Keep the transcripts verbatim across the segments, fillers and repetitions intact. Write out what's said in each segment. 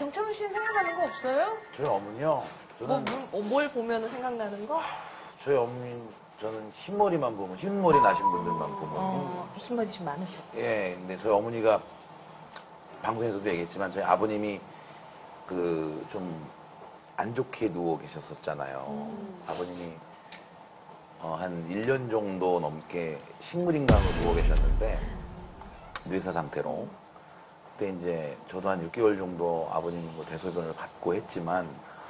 정찬훈 씨는 생각나는 거 없어요? 저희 어머니요. 저는 뭐, 뭐, 뭘 보면 생각나는 거? 저희 어머니 저는 흰머리만 보면 흰머리 나신 분들만 보면 어, 흰머리 좀 많으셨고. 예, 근데 저희 어머니가 방송에서도 얘기했지만 저희 아버님이 그 좀 안 좋게 누워 계셨었잖아요. 음. 아버님이 어, 한 일 년 정도 넘게 식물인간으로 누워 계셨는데 뇌사 상태로. 그때 이제 저도 한 육 개월 정도 아버님 뭐 대소변을 받고 했지만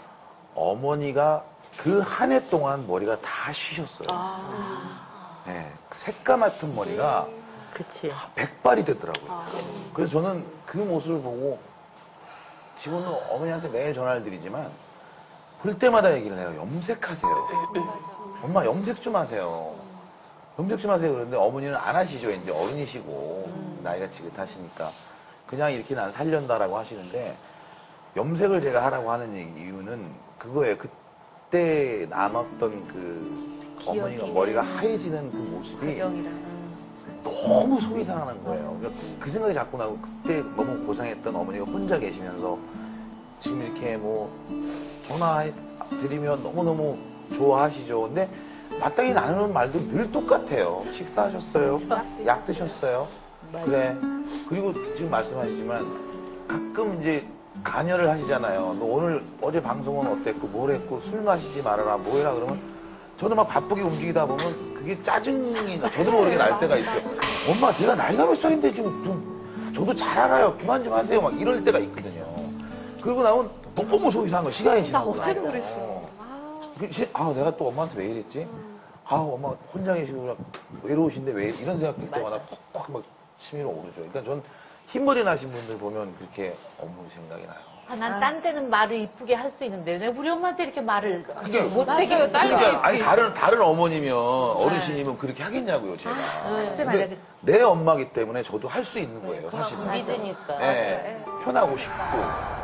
어머니가 그 한 해 동안 머리가 다 쉬셨어요. 아. 네, 새까맣던 머리가 그치. 백발이 되더라고요. 아. 그래서 저는 그 모습을 보고 지금은 어머니한테 매일 전화를 드리지만 볼 때마다 얘기를 해요. 염색하세요. 엄마 염색 좀 하세요. 염색 좀 하세요. 그런데 어머니는 안 하시죠. 이제 어른이시고 음. 나이가 지긋하시니까 그냥 이렇게 난 살련다라고 하시는데 염색을 제가 하라고 하는 이유는 그거예요. 그때 남았던 그 기억이. 어머니가 머리가 하얘지는 그 모습이 가정이랑. 음. 너무 속이 상하는 거예요. 그러니까 그 생각이 자꾸 나고 그때 너무 고생했던 어머니가 혼자 계시면서 지금 이렇게 뭐 전화 드리면 너무너무 좋아하시죠. 근데 마땅히 나누는 말도 늘 똑같아요. 식사하셨어요? 약 드셨어요? 그래. 그리고 지금 말씀하시지만 가끔 이제 간여를 하시잖아요. 너 오늘 어제 방송은 어땠고 뭘 했고 술 마시지 말아라 뭐 해라 그러면 저도 막 바쁘게 움직이다 보면 그게 짜증이 나. 저도 모르게 날 때가 있어요. 엄마 제가 나이가 몇 살인데 지금 좀 저도 잘 알아요. 그만 좀 하세요. 막 이럴 때가 있거든요. 그러고 나면 너무 속이 상한 거 시간이 지나고 나 어제도 나니까. 그랬어. 그 시- 아 내가 또 엄마한테 왜 이랬지? 아 엄마 혼자 계시고 그냥 외로우신데 왜 이런 생각 들 때마다 퍽퍽 막 치밀어 오르죠. 그러니까 전 흰머리 나신 분들 보면 그렇게 어머니 생각이 나요. 아, 난 딴 데는 말을 이쁘게 할 수 있는데 왜 우리 엄마한테 이렇게 말을 이게 못되게 맞아요. 딸 그러니까 아니 다른 다른 어머니면 어르신이면 그렇게 하겠냐고요 제가. 네. 근데 맞아요. 내 엄마기 때문에 저도 할 수 있는 거예요 사실은. 믿으니까. 네, 편하고 싶고